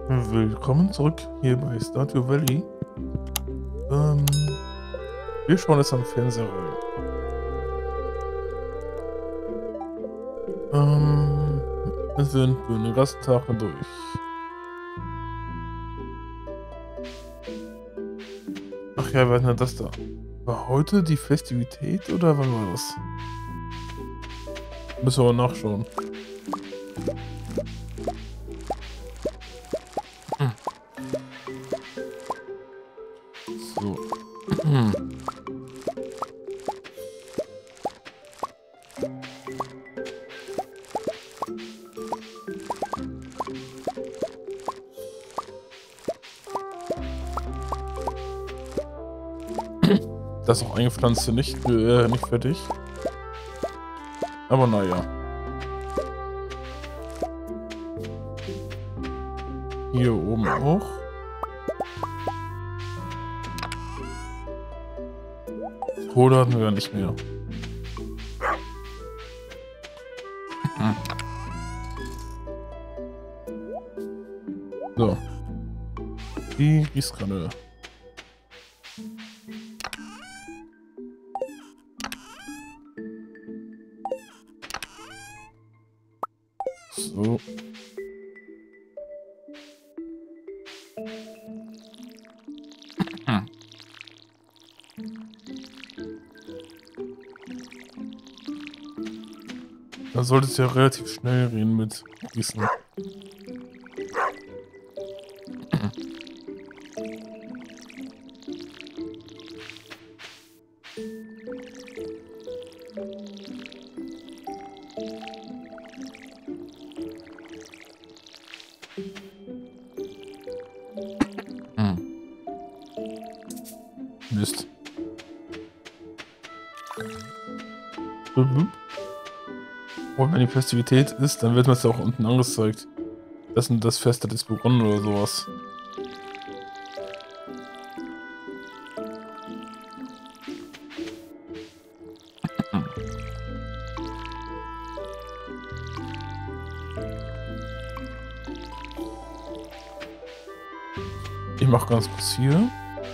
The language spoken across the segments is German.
Willkommen zurück hier bei Stardew Valley. Ähm, Wir schauen jetzt am Fernseher rein. Ähm, Es sind wir den ganzen Tag durch. Ach ja, wir hatten ja das da. War heute die Festivität oder wann war das? Müssen wir mal nachschauen. Hm. So. Hm. Das auch eingepflanzte nicht fertig. Aber naja. Hier oben auch. Kohle hatten wir ja nicht mehr. Hm. So. Die Gießkanne. So. Hm. Da sollte es ja relativ schnell gehen mit Gießen. Hm. Mist. Und wenn die Festivität ist, dann wird mir es ja auch unten angezeigt. Das Fest hat jetzt begonnen oder sowas. Hm. Ich mach ganz kurz hier.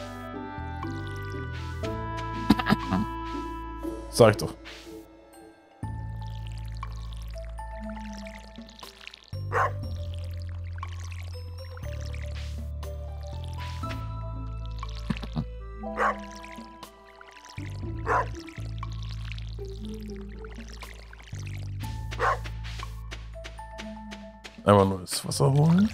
Sag ich doch. Einmal neues Wasser holen.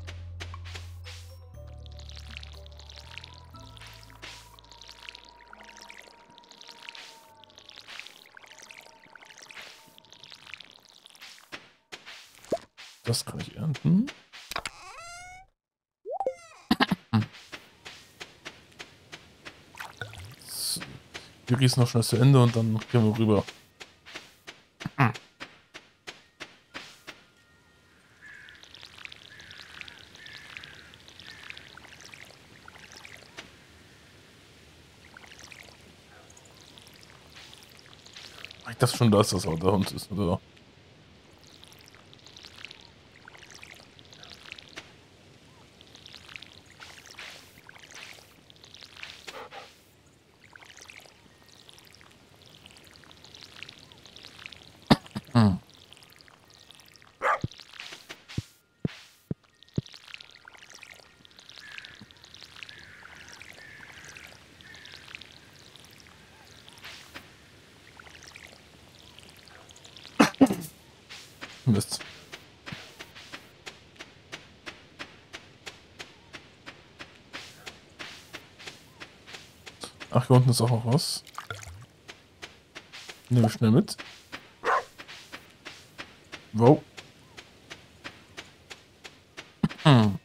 Das kann ich ernten. So. Wir gießen noch schnell zu Ende und dann gehen wir rüber. Ich dachte schon, dass das auch der Hund ist, oder? Hm. Mist. Ach, hier unten ist auch noch was. Nehme ich schnell mit. Wow. Hm.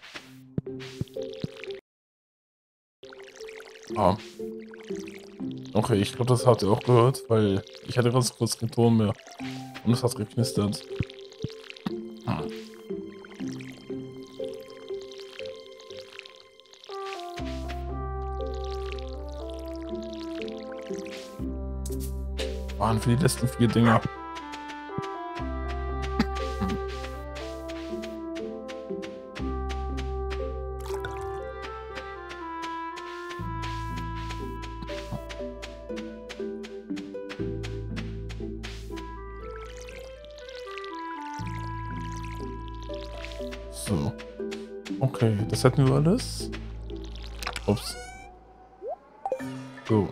Ah. Okay, ich glaube, das habt ihr auch gehört, weil ich hatte ganz kurz keinen Ton mehr. Und es hat geknistert. Waren für die letzten 4 Dinger. So. Okay, das hätten wir alles. Ups. So.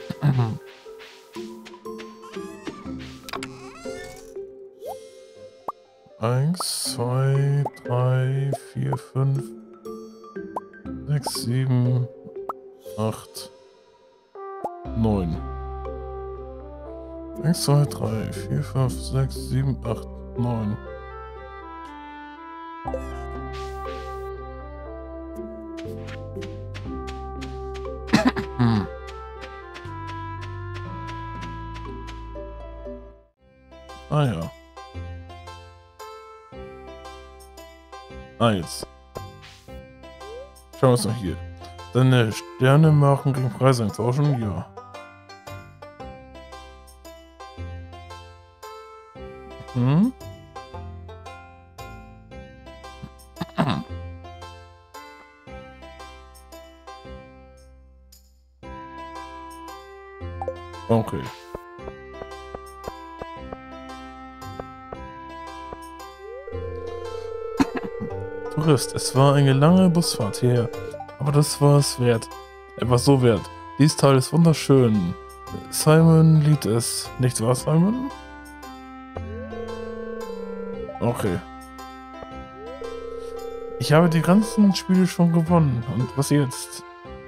1, 2, 3, 4, 5, 6, 7, 8, 9. 1, 2, 3, 4, 5, 6, 7, 8, 9. Ah ja. Jetzt. Schauen wir uns mal hier. Deine Sterne machen gegen Preise eintauschen? Ja. Hm? Okay. Tourist, es war eine lange Busfahrt hierher, aber das war es wert. Er war so wert. Dies Tal ist wunderschön. Simon liebt es, nicht wahr, Simon? Okay. Ich habe die ganzen Spiele schon gewonnen. Und was jetzt?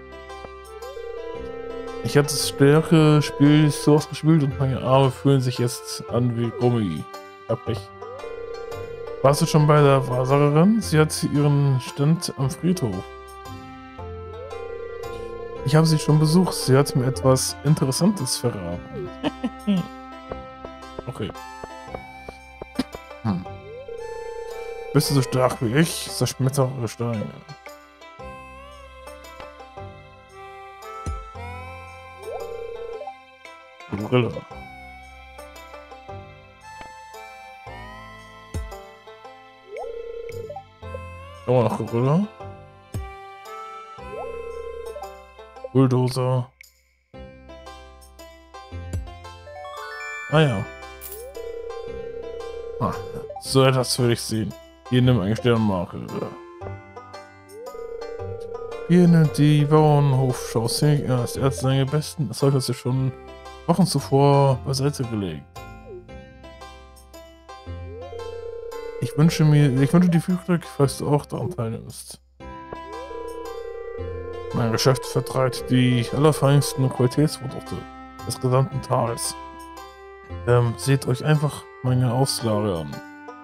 Ich habe das stärkere Spiel so ausgespielt und meine Arme fühlen sich jetzt an wie Gummi. Pech. Warst du schon bei der Wahrsagerin? Sie hat ihren Stand am Friedhof. Ich habe sie schon besucht. Sie hat mir etwas Interessantes verraten. Okay. Bist du so stark wie ich? Zerschmettere Steine. Gorilla. Oh, noch Gorilla. Bulldozer. Ah ja. Ah, so etwas will ich sehen. Hier nimm eine Sternmarke. Hier nimmt die Bauernhofschau ziemlich ernst. Er hat seine besten Erzeugnisse schon Wochen zuvor beiseite gelegt. Ich wünsche dir viel Glück, falls du auch daran teilnimmst. Mein Geschäft vertreibt die allerfeinsten Qualitätsprodukte des gesamten Tals. Seht euch einfach meine Auslage an.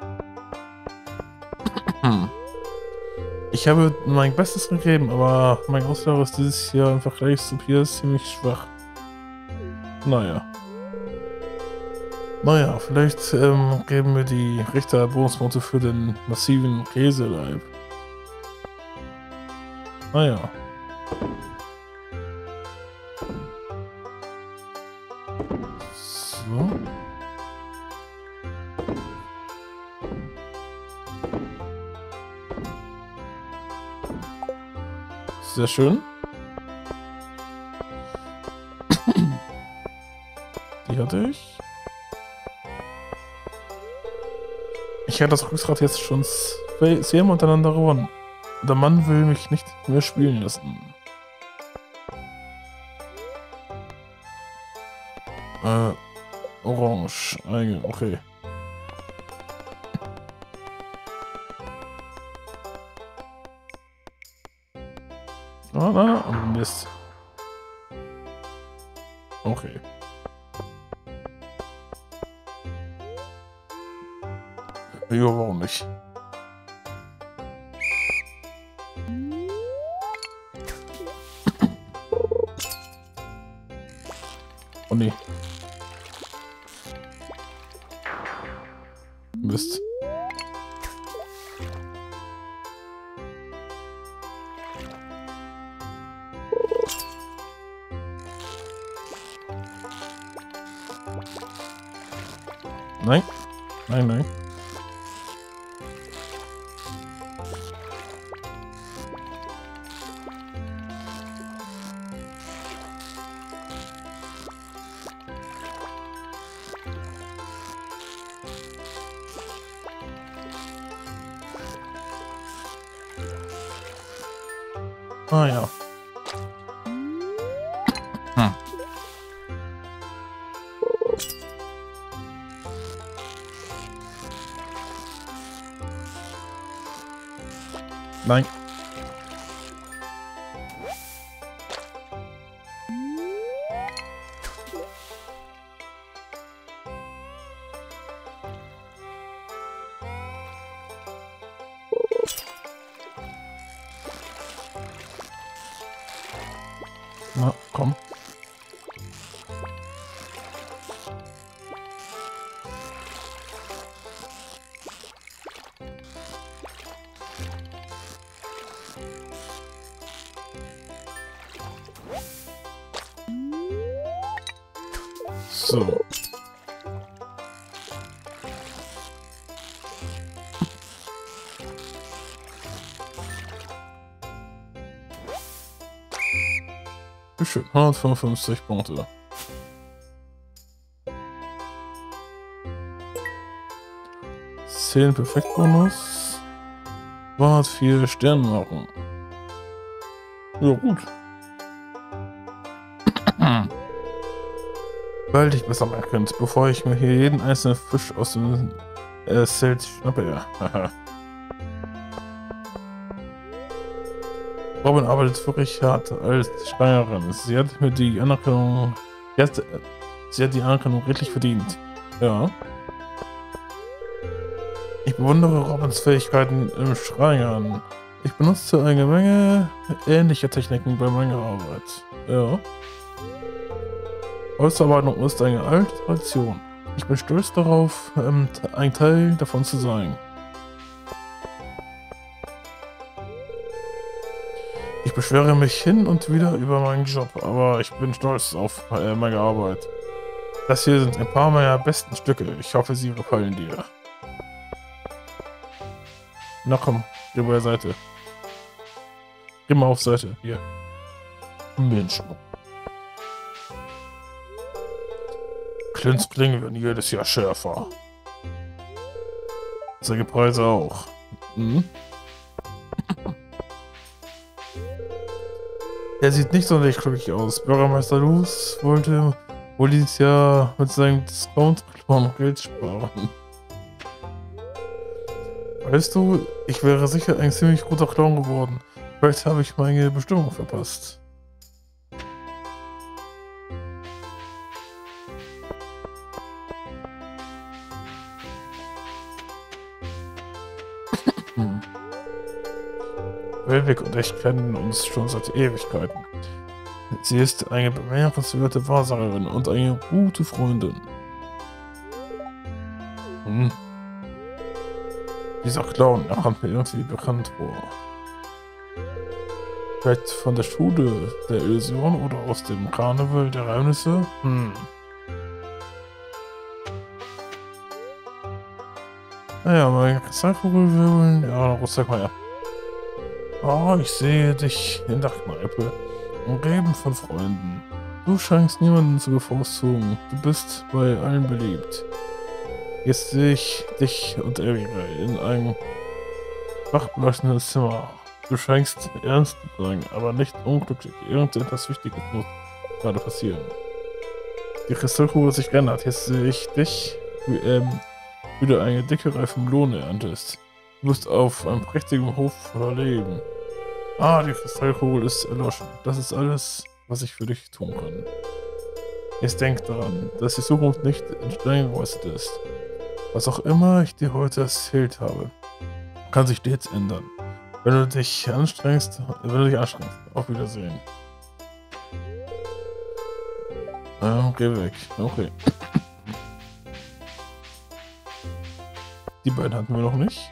Ich habe mein Bestes gegeben, aber mein Auslage ist dieses Jahr im Vergleich zu Piers ziemlich schwach. Naja, vielleicht geben mir die Richter Bonuspunkte für den massiven Käseleib. Naja. So. Sehr schön. Die hatte ich. Ich hatte das Rückgrat jetzt schon sehr miteinander gewonnen. Der Mann will mich nicht mehr spielen lassen. Orange. Okay. Mist. Okay. Ja, warum nicht? Oh nee. Mist. Nein. Nein, nein. Ah ja. Hm. Nein. Na, komm. So. Schön, 155 Punkte. Zehn Perfektbonus. Wart 4 Sternmarken. Ja, gut. Weil dich besser merken, bevor ich mir hier jeden einzelnen Fisch aus dem Zelt schnappe. Ja. Robin arbeitet wirklich hart als Schreinerin. Sie hat mir die Anerkennung. Sie hat die Anerkennung redlich verdient. Ja. Ich bewundere Robins Fähigkeiten im Schreinern. Ich benutze eine Menge ähnlicher Techniken bei meiner Arbeit. Ja. Holzarbeitung ist eine alte Tradition. Ich bin stolz darauf, ein Teil davon zu sein. Ich beschwere mich hin und wieder über meinen Job, aber ich bin stolz auf meine Arbeit. Das hier sind ein paar meiner besten Stücke. Ich hoffe, sie gefallen dir. Na komm, geh bei der Seite. Geh mal auf Seite. Hier. Mensch. Clint's Klingen werden jedes Jahr schärfer. Seine Preise auch. Hm? Er sieht nicht sonderlich glücklich aus. Bürgermeister Luz wollte wohl dieses Jahr mit seinem Discount-Klon Geld sparen. Weißt du, ich wäre sicher ein ziemlich guter Clown geworden. Vielleicht habe ich meine Bestimmung verpasst. Velvic und ich kennen uns schon seit Ewigkeiten. Sie ist eine bemerkenswerte Wahrsagerin und eine gute Freundin. Dieser Clown, er kommt mir irgendwie bekannt vor. Vielleicht von der Schule der Illusion oder aus dem Karneval der Geheimnisse? Naja, meine Kristallkugelwirbeln, ja, sag mal ja. Oh, ich sehe dich in der Kneipe, umgeben von Freunden. Du scheinst niemanden zu bevorzugen. Du bist bei allen beliebt. Jetzt sehe ich dich und Abigail in einem wachbeleuchtenden Zimmer. Du scheinst ernst zu sein, aber nicht unglücklich. Irgendetwas Wichtiges muss gerade passieren. Die Kristallkugel hat sich geändert. Jetzt sehe ich dich, wie du eine dicke Reihe von Lohn erntest. Du bist auf einem prächtigen Hof voller Leben. Ah, die Kristallkugel ist erloschen. Das ist alles, was ich für dich tun kann. Jetzt denk daran, dass die Zukunft nicht in Stein gemeißelt ist. Was auch immer ich dir heute erzählt habe, kann sich stets ändern. Wenn du dich anstrengst, Auf Wiedersehen. Geh weg. Okay. Die beiden hatten wir noch nicht.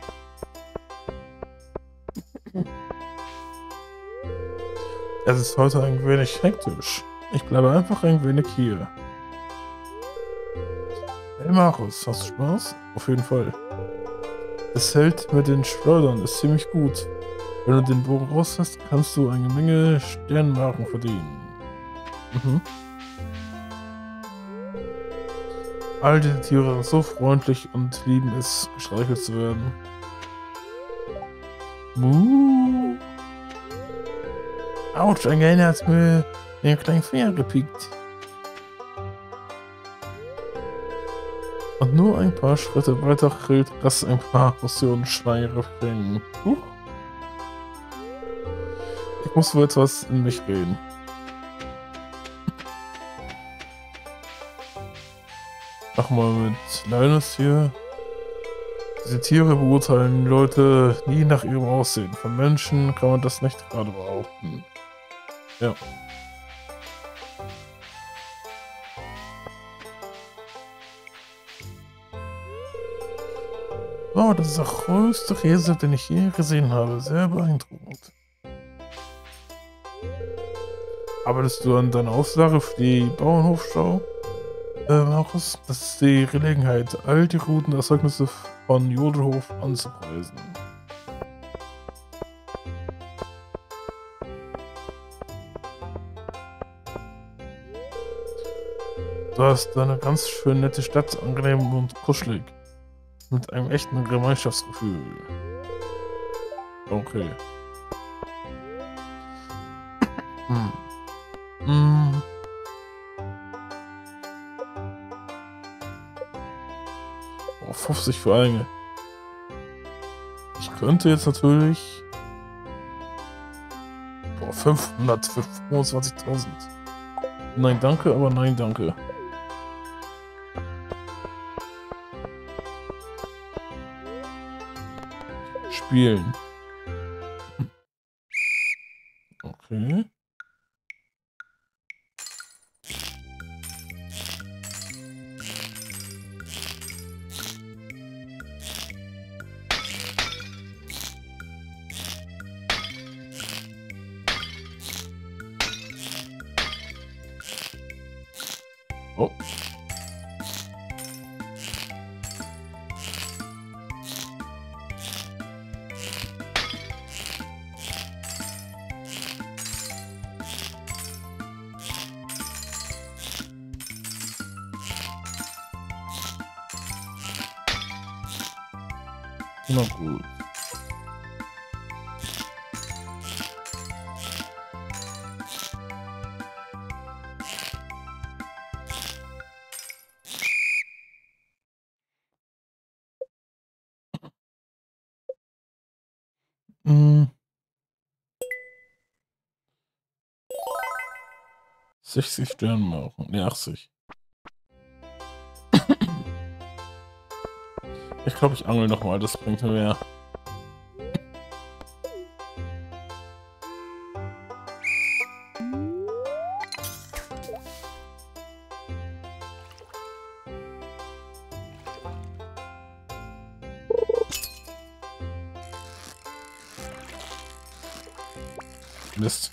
Es ist heute ein wenig hektisch. Ich bleibe einfach ein wenig hier. Hey Markus, hast du Spaß? Auf jeden Fall. Das Hält mit den Schleudern ist ziemlich gut. Wenn du den Bogen raus hast, kannst du eine Menge Sternmarken verdienen. Mhm. All die Tiere sind so freundlich und lieben es, gestreichelt zu werden. Autsch, ein Gehirn hat mir den kleinen Finger gepiekt. Und nur ein paar Schritte weiter grillt das ein paar Portionen Schweinefängen. Ich muss wohl etwas in mich gehen. Mach mal mit Linus hier. Diese Tiere beurteilen Leute nie nach ihrem Aussehen. Von Menschen kann man das nicht gerade behaupten. Ja. Oh, das ist der größte Käse, den ich je gesehen habe. Sehr beeindruckend. Arbeitest du an deiner Auslage für die Bauernhofschau? Markus, das ist die Gelegenheit, all die guten Erzeugnisse von Jodelhof anzupreisen. Du hast eine ganz schön nette Stadt, angenehm und kuschelig. Mit einem echten Gemeinschaftsgefühl. Okay. Oh, 50 für eine. Ich könnte jetzt natürlich... Boah, 500 für 25.000. Nein, danke, aber nein, danke. Spielen. Okay. Oh. Na gut. Hm. 60 Sterne machen. Ne, 80. Ich glaube, ich angel noch mal, das bringt mir mehr. Mist.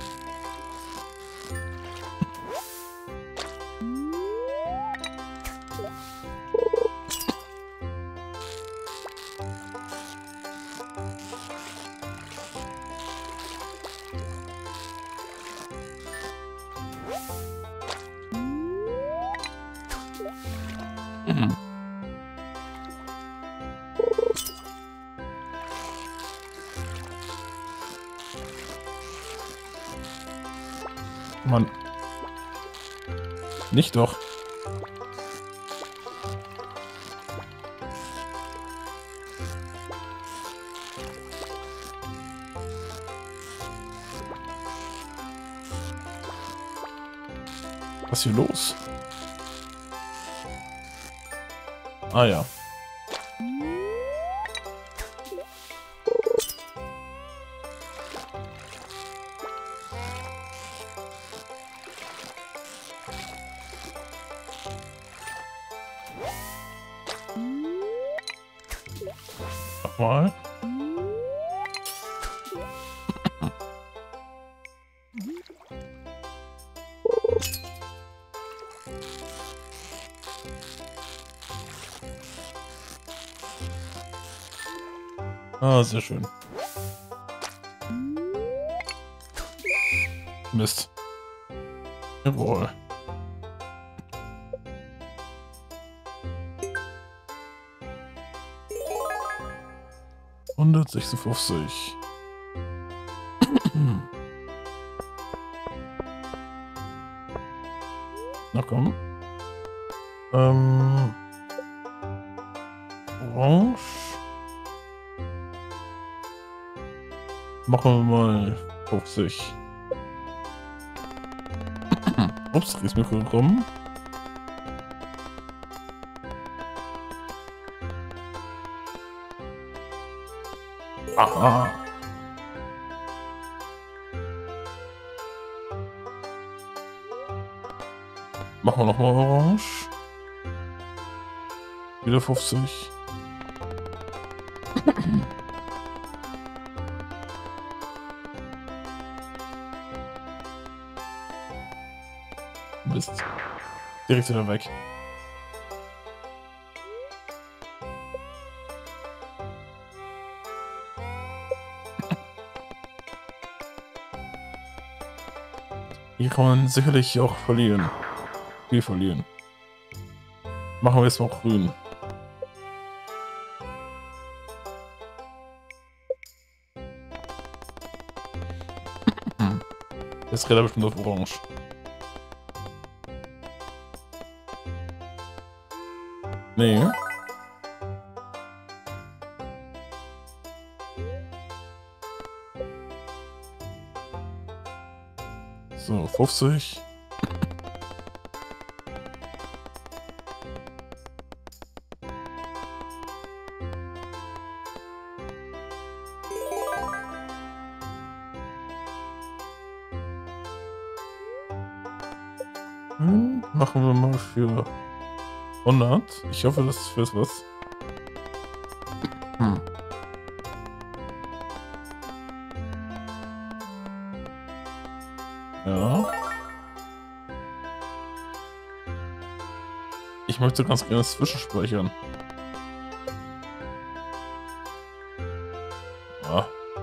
Mann. Nicht doch. Was ist hier los? Ah ja. Nochmal. Ah, sehr schön. Mist. Jawohl. 156. Na komm. Orange. Machen wir mal 50. Ups, ist mir gekommen. Aha. Machen wir nochmal Orange. Wieder 50. Mist. Direkt wieder weg. Hier kann man sicherlich auch verlieren. Viel verlieren. Machen wir jetzt mal grün. Jetzt geht er bestimmt auf orange. Nee. So, 50. Machen wir mal für 100. Ich hoffe, das ist fürs was. Ja. Ich möchte ganz gerne zwischenspeichern. Ja.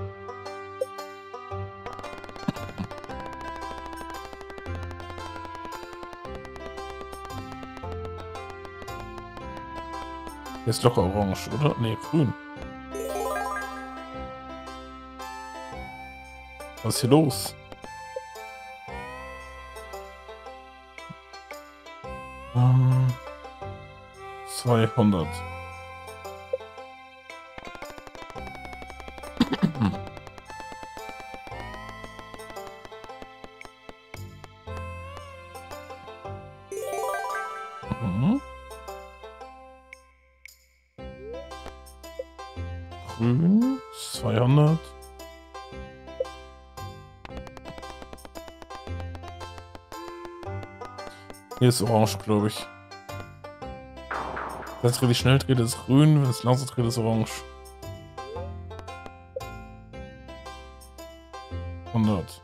Jetzt locker orange, oder? Nee, grün. Was ist hier los? Ähm, 200. Mhm. Grün, 200. Hier ist orange, glaube ich. Wenn es richtig schnell dreht, ist grün, wenn es langsam dreht, ist orange. 100.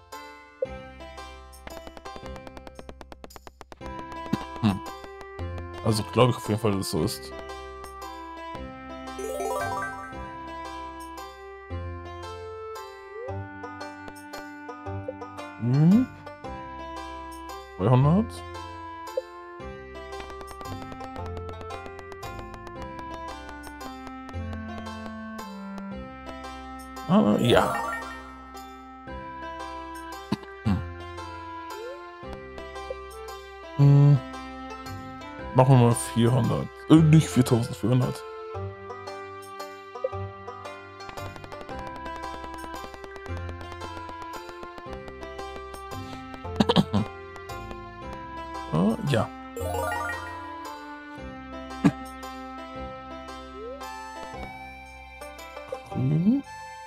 Also glaube ich auf jeden Fall, dass es so ist. Grün. 200. Ah, ja. Machen wir mal 400. Nicht 4400. Ja. Grün.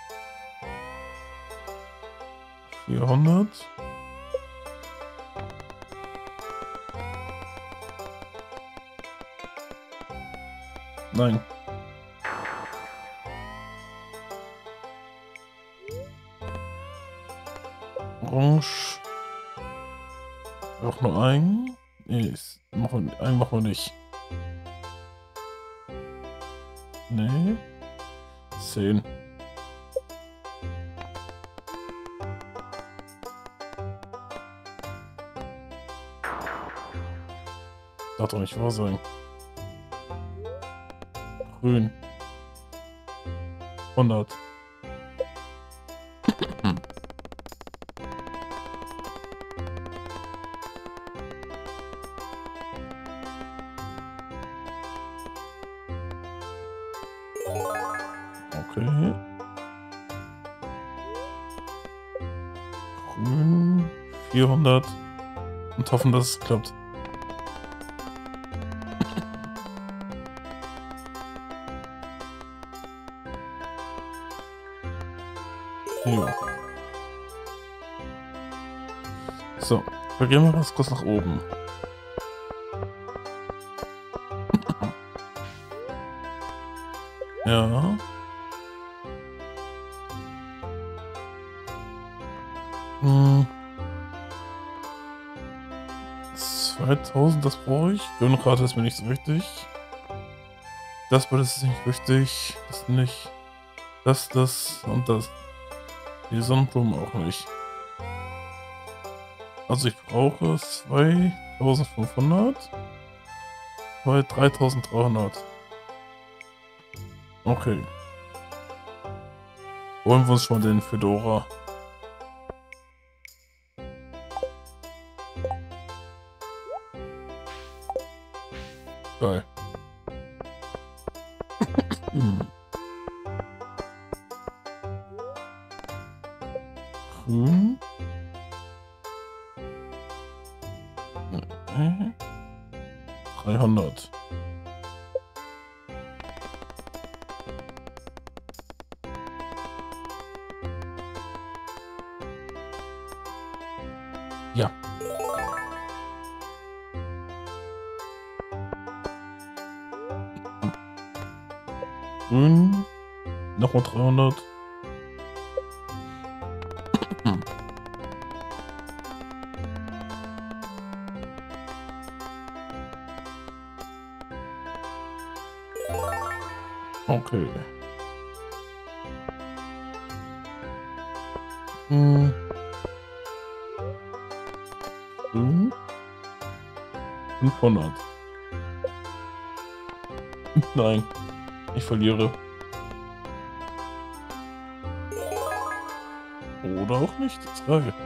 400. Nein. Orange. Auch nur ein. Nee, einen machen wir nicht. Nee. 10. Darf doch nicht wahr sein. Grün. 100. Okay. Grün. 400. Und hoffen, dass es klappt. Jo. So, wir gehen mal ganz kurz nach oben. Ja. Hm. 2000, das brauche ich. Grünrate ist mir nicht so wichtig. Das ist nicht wichtig. Das nicht. Das und das. Die Sonnenblumen auch nicht. Also ich brauche 2500 bei 3300. Okay. Holen wir uns schon mal den Fedora. Geil. Grün. 300. Ja. Grün. Nochmal 300. Okay. Grün. 500. Nein, ich verliere. Oder auch nicht, das ist geil.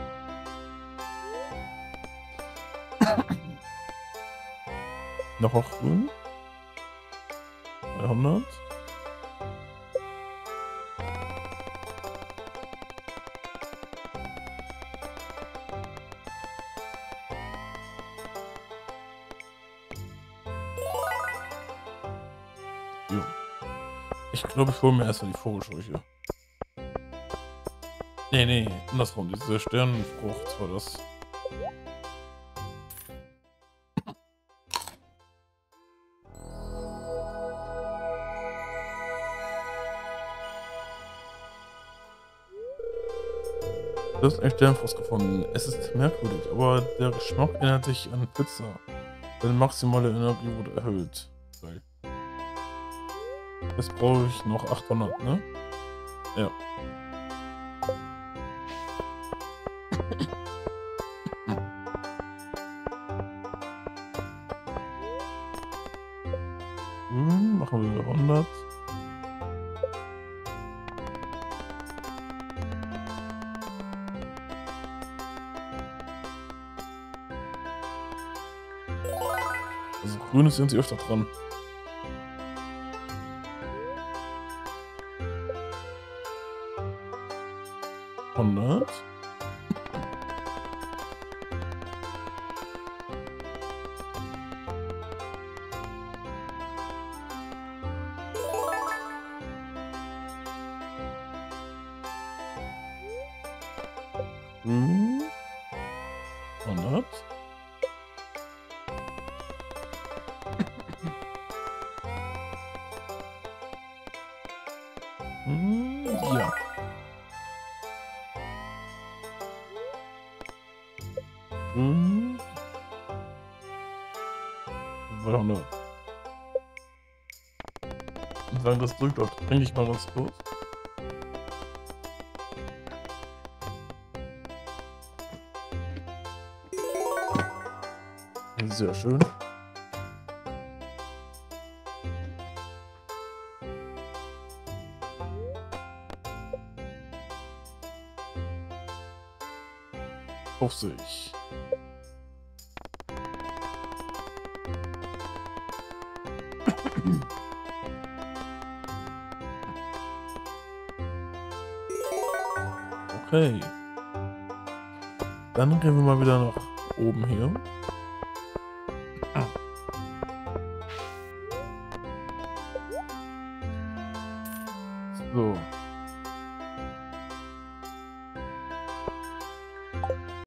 Noch auch grün. 300. Jo. Ich glaube, ich hole mir erstmal die Vogelscheuche. Nee, andersrum. Diese Sternenfrucht war das. Du hast einen Sternenfrucht gefunden. Es ist merkwürdig, aber der Geschmack erinnert sich an Pizza. Deine maximale Energie wurde erhöht. Geil. Jetzt brauche ich noch 800, ne? Ja. Machen wir 100. Also grüne sind sie öfter dran. Hundert. Grün. 100. Ja. Hm. War noch sagen, das drückt auch. Trinke ich mal ganz kurz. Sehr schön. Auf sich. Okay. Dann gehen wir mal wieder nach oben hier. So.